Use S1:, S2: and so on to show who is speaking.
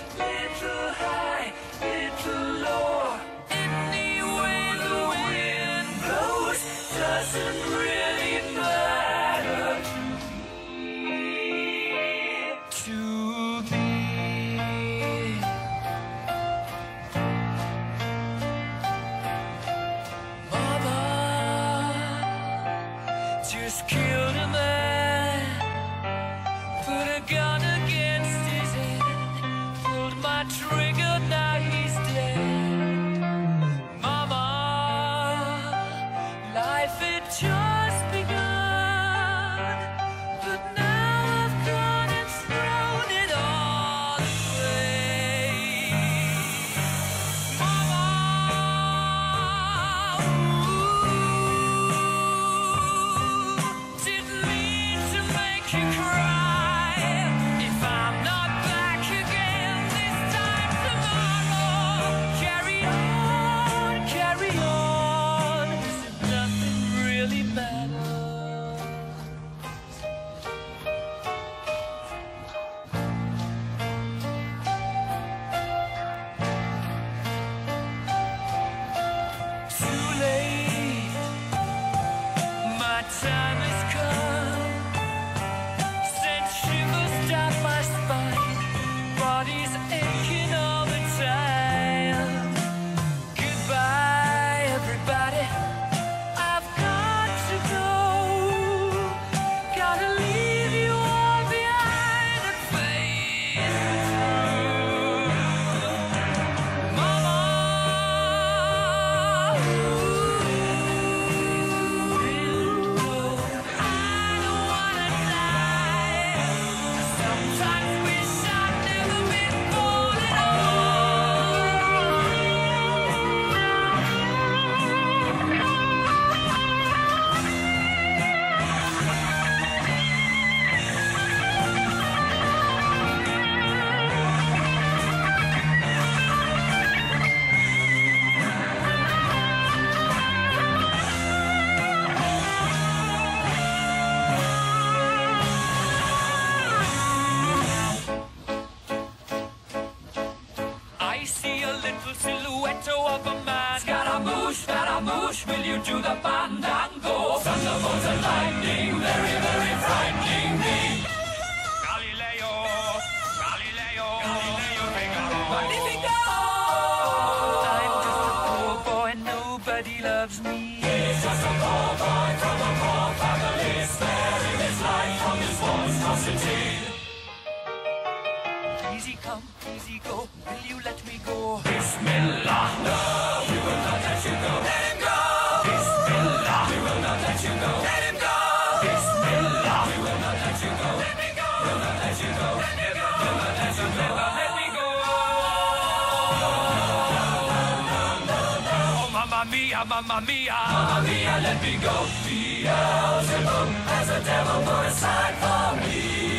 S1: little high, little low. Any way the wind blows doesn't really matter to me. Mama just killed a man, put a gun against his head, pulled my trigger, now he's dead. Mama, life had just begun, but now I've gone and thrown it all away. Mama, didn't mean to make you cry. If I'm not back again this time tomorrow, carry on, carry on, as if nothing really matters. Too late, my time has come. Sent shivers down my spine, body's aching all the time. Goodbye, everybody, I've got to go. Gotta leave you all behind and face the truth. Mama, I don't wanna die. Sometimes wish I'd never been born at I see a little silhouette of a man. Scaramouche, will you do the fandango? Thunderbolts and lightning, very, very frightening me. Galileo, Figaro. Magnifico! I'm just a poor boy, nobody loves me. He's just a poor boy from a poor family, sparing his life from this monstrosity. Easy come, easy go, will you let me go? Bismillah, no, we will not let you go. Let him go! Bismillah, we will not let you go. Let him go! Bismillah, we will not let you go. Let me go! We'll not let you go. Let me go! We'll not let you go. Let me go! Oh, mamma mia, mamma mia. Mamma mia, let me go. Beelzebub has a devil put aside for me.